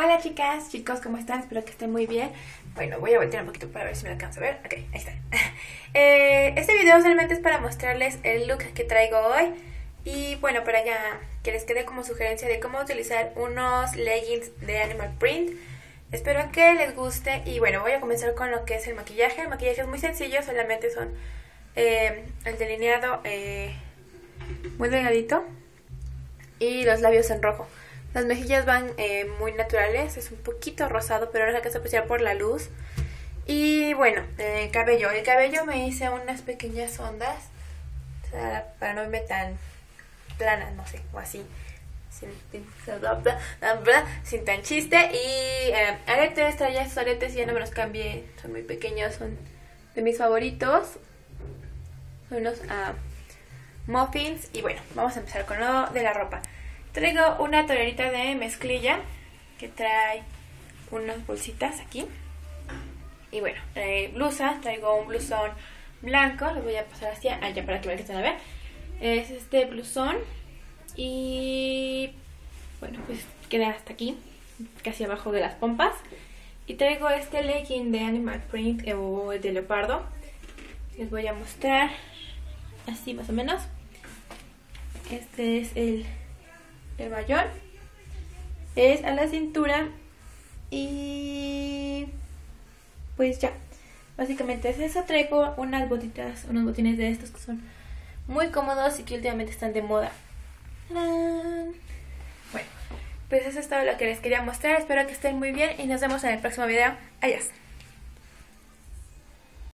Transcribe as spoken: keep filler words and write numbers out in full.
Hola chicas, chicos, ¿cómo están? Espero que estén muy bien. Bueno, voy a voltear un poquito para ver si me alcanzo a ver. Ok, ahí está. eh, Este video solamente es para mostrarles el look que traigo hoy. Y bueno, para ya que les quede como sugerencia de cómo utilizar unos leggings de animal print. Espero que les guste. Y bueno, voy a comenzar con lo que es el maquillaje. El maquillaje es muy sencillo, solamente son eh, el delineado eh, muy delgadito y los labios en rojo. Las mejillas van eh, muy naturales, es un poquito rosado, pero no se alcanza a apreciar por la luz. Y bueno, el cabello. El cabello me hice unas pequeñas ondas, o sea, para no verme tan plana, no sé, o así, sin, sin, sin tan chiste. Y eh, aretes, traía estos aretes y ya no me los cambié, son muy pequeños, son de mis favoritos. Son unos uh, muffins. Y bueno, vamos a empezar con lo de la ropa. Traigo una toallerita de mezclilla que trae unas bolsitas aquí. Y bueno, trae blusa, traigo un blusón blanco. Lo voy a pasar hacia allá para que vean que están a ver. Es este blusón. Y bueno, pues queda hasta aquí, casi abajo de las pompas. Y traigo este legging de animal print eh, o de leopardo. Les voy a mostrar así más o menos. Este es el... el mayor, es a la cintura y pues ya, básicamente es eso. Traigo unas botitas, unos botines de estos que son muy cómodos y que últimamente están de moda. ¡Tarán! Bueno, pues eso es todo lo que les quería mostrar. Espero que estén muy bien y nos vemos en el próximo video. Adiós.